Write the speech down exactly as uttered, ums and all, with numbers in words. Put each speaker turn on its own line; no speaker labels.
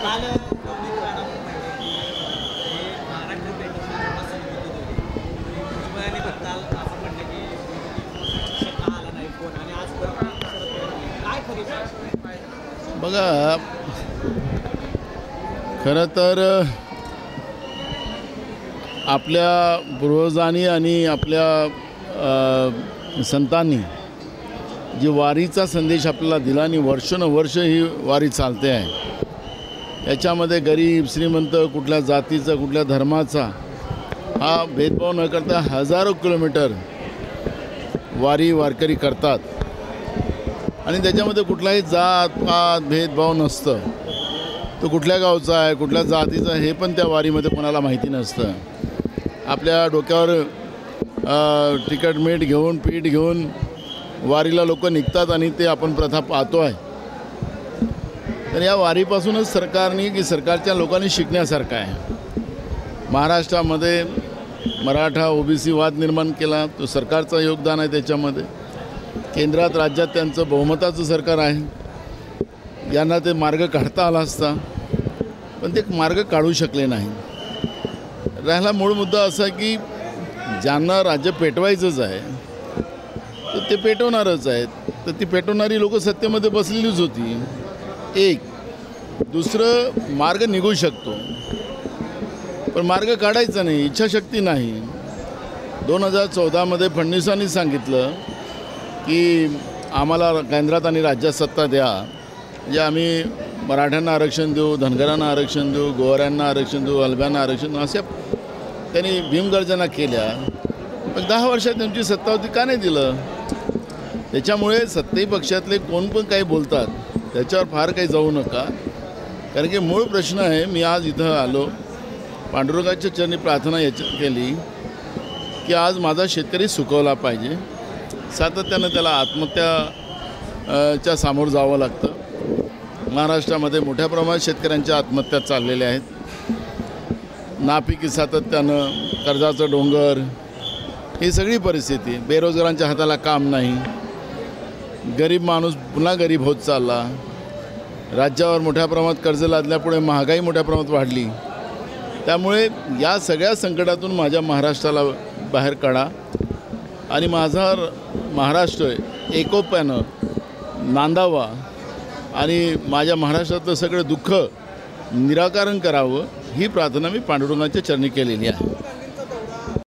काल नवनीत राणा म्हणाले की हे महाराष्ट्र भेटीची फक्त असं म्हणलं की का आला नाही कोण आणि आज काय खरी
बघा, खरं तर आपल्या पूर्वजांनी आणि आपल्या संतांनी जी वारीचा संदेश आपल्याला दिला आणि वर्षानुवर्ष ही वारी चालते आहे। याच्यामध्ये गरीब श्रीमंत कुठल्या जातीचा कुठल्या धर्माचा हा भेदभाव न करता हजारो किलोमीटर वारी वारकरी करतात आणि त्याच्यामध्ये कुठलाही जात पात भेदभाव नसतं। तो कुठल्या गावचा आहे कुठल्या जातीचा हे पण त्या वारीमध्ये कोणाला माहिती नसतं। आपल्या डोक्यावर तिखट मीठ घेऊन पीठ घेऊन वारीला लोक निघतात आणि ते आपण प्रथा पाहतो आहे। तर या वारीपासूनच सरकारने की सरकारच्या लोकांनी शिकण्यासारखं आहे। महाराष्ट्रामध्ये मराठा ओबीसी वाद निर्माण केला तो सरकारचं योगदान आहे। त्याच्यामध्ये केंद्रात राज्यात त्यांचं बहुमताचं सरकार आहे। यांना ते मार्ग काढता आला असता पण ते मार्ग काढू शकले नाही। राहिला मूळ मुद्दा असा की ज्यांना राज्य पेटवायचंच आहे तर ते पेटवणारच आहेत। तर ती पेटवणारी लोक सत्तेमध्ये बसलेलीच होती। एक दुसरं मार्ग निघू शकतो पण मार्ग काढायचा नाही, इच्छाशक्ती नाही। दोन हजार चौदामध्ये फडणवीसांनी सांगितलं की आम्हाला केंद्रात आणि राज्यात सत्ता द्या, म्हणजे आम्ही मराठ्यांना आरक्षण देऊ, धनगरांना आरक्षण देऊ, गोवाऱ्यांना आरक्षण देऊ, अलब्यांना आरक्षण देऊ, अशा त्यांनी भीमगर्जना केल्या। पण दहा वर्षात त्यांची सत्ता होती, का नाही दिलं? त्याच्यामुळे सत्ताई पक्षातले कोण पण काही बोलतात त्याच्यावर फार काही जाऊ नका, कारण की मूळ प्रश्न आहे। मी आज इथं आलो पांडुरंगाच्या चरणी प्रार्थना याच्या केली की आज माझा शेतकरी सुकवला पाहिजे। सातत्यानं त्याला आत्महत्या च्या सामोरं जावं लागतं। महाराष्ट्रामध्ये मोठ्या प्रमाणात शेतकऱ्यांच्या आत्महत्या चाललेल्या आहेत। नापिकी सातत्यानं, कर्जाचं डोंगर, ही सगळी परिस्थिती, बेरोजगारांच्या हाताला काम नाही, गरीब माणूस पुन्हा गरीब होत चालला, राज्यावर मोठ्या प्रमाणात कर्ज लादल्यापुढे महागाई मोठ्या प्रमाणात वाढली। त्यामुळे या सगळ्या संकटातून माझ्या महाराष्ट्राला बाहेर काढा आणि माझा महाराष्ट्र एकोप्यानं नांदावा आणि माझ्या महाराष्ट्रातलं सगळं दुःख निराकरण करावं ही प्रार्थना मी पांडुरंगाच्या चरणी केलेली आहे।